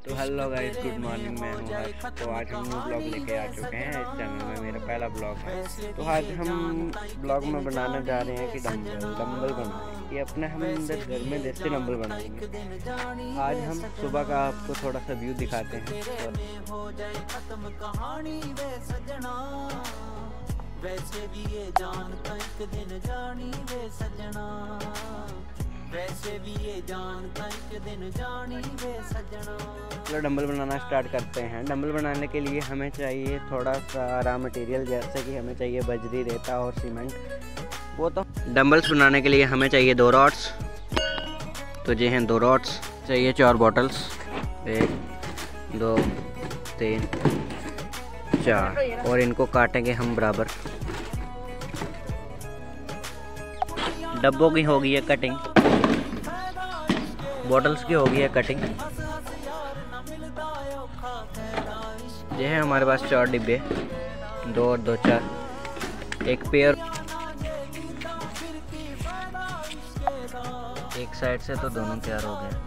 तो hello guys, good morning. मैं हूँ हर्ष। तो आज हम न्यू ब्लॉग लेके आ चुके हैं इस चैनल में। मेरा पहला ब्लॉग है। तो आज हम ब्लॉग में बनाने जा रहे हैं कि डंबल बनाएंगे। ये अपने हम इधर घर में देसी डंबल बनाएंगे। आज हम सुबह का आपको थोड़ा सा व्यू दिखाते हैं। वैसे भी ये जान का एक दिन जानी वे सजना, वैसे भी ये जान का एक दिन जानी वे सजना। चलो डंबल बनाना स्टार्ट करते हैं। डंबल बनाने के लिए हमें चाहिए थोड़ा सा रॉ मटेरियल, जैसे कि हमें चाहिए बजरी, रेता और सीमेंट। वो तो डंबल्स बनाने के लिए हमें चाहिए 2 रॉड्स। तो ये हैं 2 रॉड्स। चाहिए 4 बॉटल्स, 1 2 3 4, और इनको काटेंगे हम बराबर। डब्बों की होगी है कटिंग, बॉटल्स की होगी है कटिंग। ये है हमारे पास 4 डिब्बे, 2 और 2 4, एक पेयर एक साइड से, तो दोनों तैयार हो गए।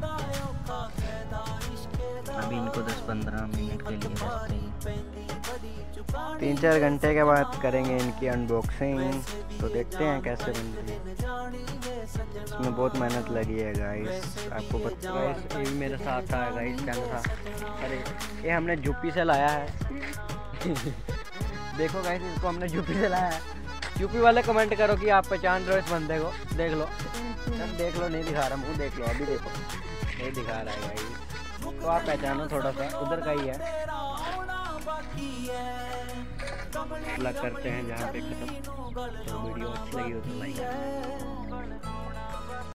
अभी इनको 10-15 मिनट के लिए रखते हैं। 3-4 घंटे के बाद करेंगे इनकी अनबॉक्सिंग। तो देखते हैं कैसे बनती है। इसमें बहुत मेहनत लगी है गाइस, आपको पता है। ये भी मेरे साथ था गाइस, कैमरा। अरे ये हमने यूपी से लाया है। देखो गाइस, इसको हमने यूपी से लाया है। यूपी वाले कमेंट करो कि आप पहचान रहे हो इस बंदे को। देख लो, देख लो, नहीं दिखा रहा मुँह, देख लो, अभी देखो, नहीं दिखा रहा है गाइस। तो आप पहचानो, थोड़ा सा उधर का ही है। लग करते हैं जहाँ पे खत्म। तो वीडियो अच्छी लगी हो तो लाइक।